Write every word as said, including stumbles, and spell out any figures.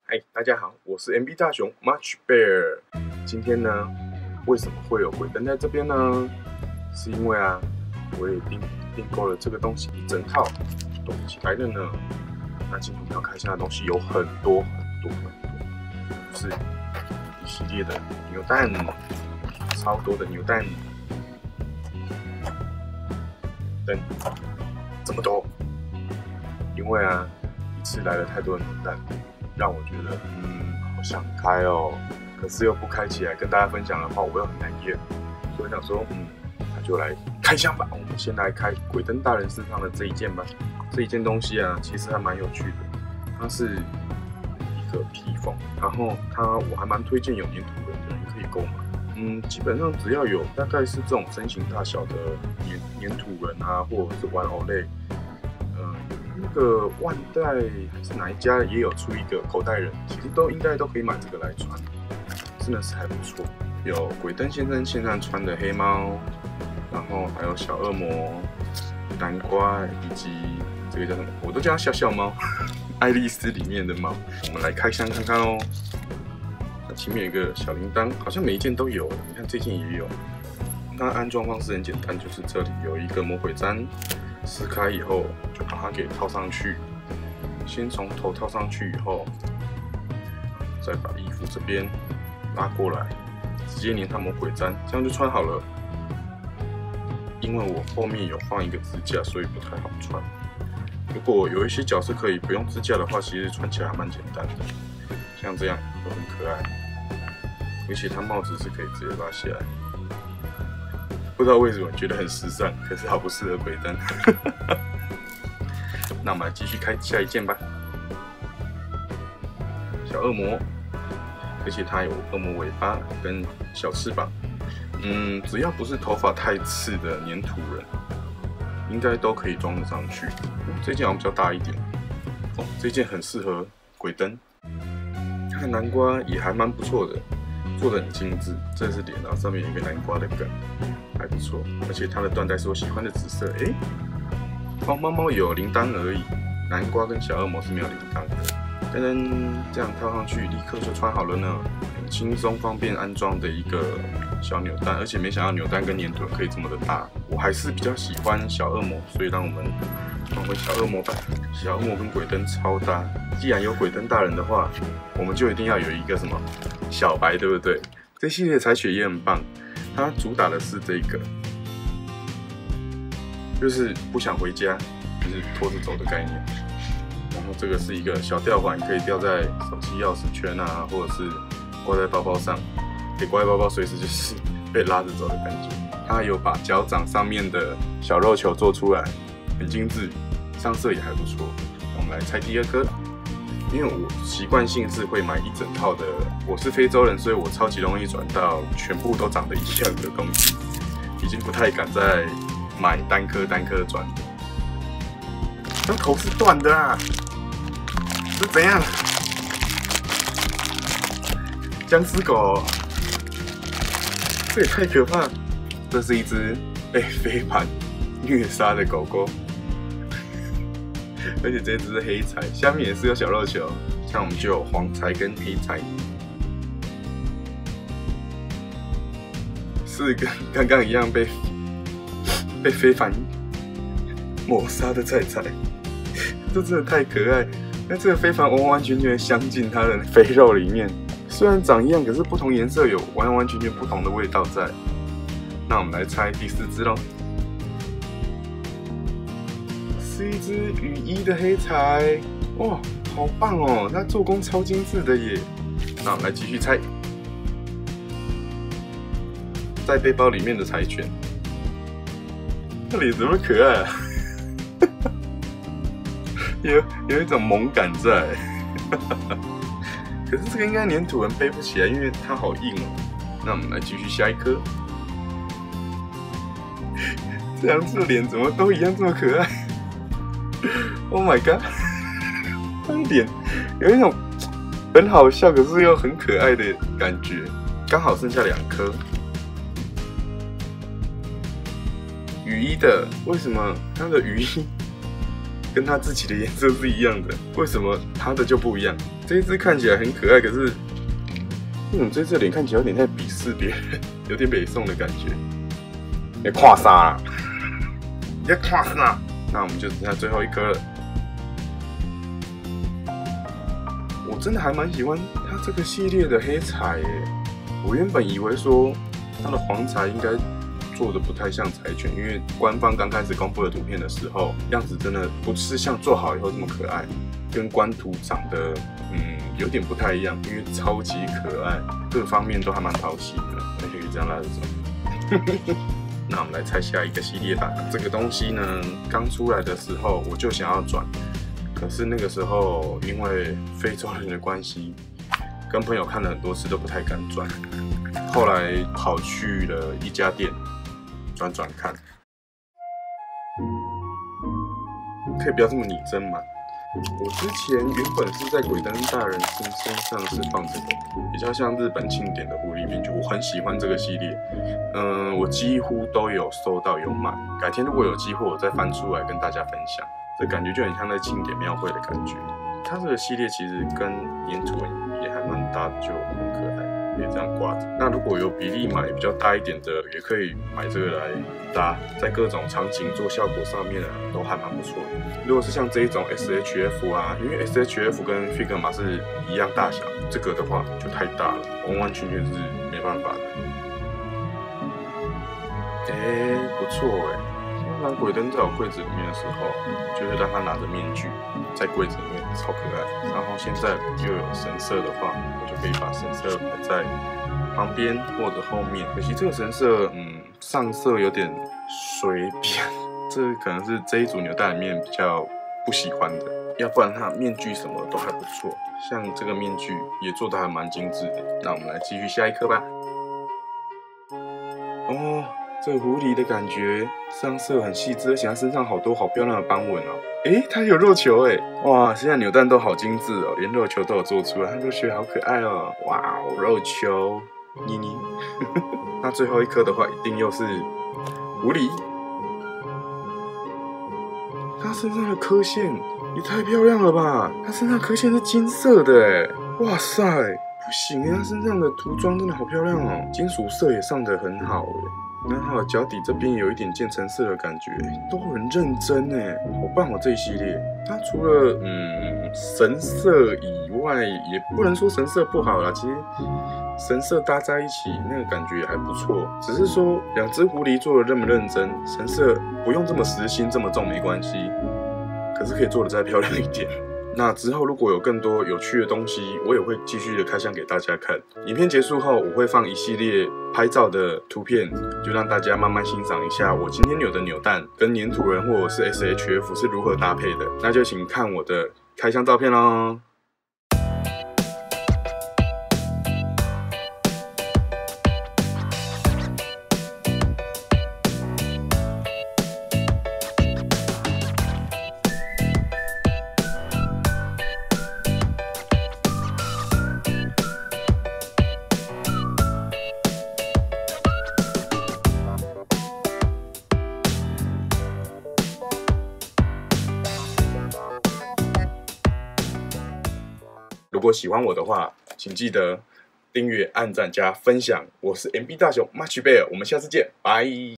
嗨，大家好，我是 M B 大雄 Much Bear。今天呢，为什么会有鬼灯在这边呢？是因为啊，我也订订购了这个东西一整套，都起来了呢。那今天我们要开箱的东西有很多很多很多，就是一系列的扭蛋，超多的扭蛋，灯这么多，因为啊，一次来了太多的扭蛋。让我觉得，嗯，好想开哦，可是又不开起来跟大家分享的话，我又很难验，所以想说，嗯，那就来开箱吧。我们先来开鬼灯大人身上的这一件吧。这一件东西啊，其实还蛮有趣的，它是一个披风，然后它我还蛮推荐有粘土人的人可以购买。嗯，基本上只要有大概是这种身形大小的粘粘土人啊，或者是玩偶类。那个万代还是哪一家也有出一个口袋人，其实都应该都可以买这个来穿，真的是还不错。有鬼灯先生现在穿的黑猫，然后还有小恶魔、南瓜以及这个叫什么，我都叫它小小猫，爱丽丝里面的猫。我们来开箱看看哦。它前面有一个小铃铛，好像每一件都有，你看这件也有。那安装方式很简单，就是这里有一个魔鬼毡。撕开以后，就把它给套上去。先从头套上去以后，再把衣服这边拉过来，直接粘上魔鬼毡，这样就穿好了。因为我后面有放一个支架，所以不太好穿。如果有一些角色可以不用支架的话，其实穿起来还蛮简单的。像这样都很可爱，而且它帽子是可以直接拉下来。不知道为什么觉得很时尚，可是好不适合鬼灯。那我们来继续开下一件吧。小恶魔，而且它有恶魔尾巴跟小翅膀。嗯，只要不是头发太刺的粘土人，应该都可以装得上去。嗯、这件好像比较大一点。哦，这件很适合鬼灯。看南瓜也还蛮不错的，做得很精致。这是脸，然后上面有一个南瓜的梗。还不错，而且它的缎带是我喜欢的紫色。哎，黄猫猫有铃铛而已，南瓜跟小恶魔是没有铃铛的。噔噔，这样套上去，立刻就穿好了呢，很轻松方便安装的一个小扭蛋。而且没想到扭蛋跟粘土可以这么的大，我还是比较喜欢小恶魔，所以让我们换回小恶魔吧。小恶魔跟鬼灯超搭，既然有鬼灯大人的话，我们就一定要有一个什么小白，对不对？这系列的采血也很棒。它主打的是这个，就是不想回家，就是拖着走的概念。然后这个是一个小吊环，可以吊在手机钥匙圈啊，或者是挂在包包上，可以挂在包包，随时就是被拉着走的感觉。它有把脚掌上面的小肉球做出来，很精致，上色也还不错。我们来拆第二颗。因为我习惯性是会买一整套的，我是非洲人，所以我超级容易转到全部都长得一样的东西，已经不太敢再买单颗单颗转的。那头是断的啊，是怎样？僵尸狗，这也太可怕！这是一只被飞盘虐杀的狗狗。而且这只是黑柴，下面也是有小肉球，像我们就有黄柴跟黑柴，是跟刚刚一样被被飞盘抹杀的菜菜，这真的太可爱。那这个飞盘完完全全镶进它的肥肉里面，虽然长一样，可是不同颜色有完完全全不同的味道在。那我们来猜第四只喽。是一只雨衣的黑柴，哇，好棒哦！它做工超精致的耶。那我们来继续猜，在背包里面的柴犬，那脸怎么可爱啊？有有一种萌感在。可是这个应该粘土人背不起来，因为它好硬哦。那我们来继续下一颗，这两只脸怎么都一样这么可爱？ Oh my god！ 他的脸有一种很好笑，可是又很可爱的感觉。刚好剩下两颗雨衣的，为什么他的雨衣跟他自己的颜色是一样的？为什么他的就不一样？ 这一只看起来很可爱，可是为什么这只脸看起来有点在鄙视别人，有点北宋的感觉？你跨啥啊？你在跨啥？那我们就只剩下最后一颗了。我真的还蛮喜欢它这个系列的黑彩耶。我原本以为说它的黄彩应该做的不太像柴犬，因为官方刚开始公布的图片的时候，样子真的不是像做好以后这么可爱，跟官图长得嗯有点不太一样，因为超级可爱，各方面都还蛮讨喜的，而且可以这样拉着走。那我们来猜下一个系列吧。这个东西呢，刚出来的时候我就想要转，可是那个时候因为非洲人的关系，跟朋友看了很多次都不太敢转。后来跑去了一家店转转看，可以不要这么拟真吗？我之前原本是在鬼灯大人身身上是放这个，比较像日本庆典的狐狸面具，我很喜欢这个系列。嗯、呃，我几乎都有收到有买，改天如果有机会我再翻出来跟大家分享。这感觉就很像在庆典庙会的感觉。它这个系列其实跟粘土也还蛮搭的，就很可爱，可以这样挂着。那如果有比例买比较大一点的，也可以买这个来搭，在各种场景做效果上面啊，都还蛮不错的。如果是像这一种 S H F 啊，因为 S H F 跟 Figma 是一样大小，这个的话就太大了，完完全全是没办法的。哎、欸，不错哎、欸。通常鬼灯在我柜子里面的时候，就是让他拿着面具在柜子里面，超可爱。然后现在又有神社的话，我就可以把神社摆在旁边或者后面。可惜这个神社，嗯，上色有点随便，这可能是这一组扭蛋里面比较不喜欢的。要不然它面具什么都还不错，像这个面具也做得还蛮精致的。那我们来继续下一颗吧。哦。这个狐狸的感觉上色很细致，而且它身上好多好漂亮的斑纹哦。诶，它有肉球诶，哇！现在扭蛋都好精致哦，连肉球都有做出来，它肉球好可爱哦。哇哦，肉球，妮妮。那最后一颗的话，一定又是狐狸。它身上的刻线也太漂亮了吧！它身上刻线是金色的诶，哇塞！不行诶，它身上的涂装真的好漂亮哦，金属色也上得很好诶。然后还有脚底这边有一点渐层色的感觉，都很认真哎，好棒哦！这一系列，它除了嗯神色以外，也不能说神色不好啦，其实神色搭在一起那个感觉也还不错。只是说两只狐狸做的认不认真，神色不用这么实心这么重没关系，可是可以做的再漂亮一点。那之后如果有更多有趣的东西，我也会继续的开箱给大家看。影片结束后，我会放一系列拍照的图片，就让大家慢慢欣赏一下我今天扭的扭蛋跟粘土人或者是 S H F 是如何搭配的。那就请看我的开箱照片咯。如果喜欢我的话，请记得订阅、按赞、加分享。我是 M B 大雄 Much Bear， 我们下次见，拜。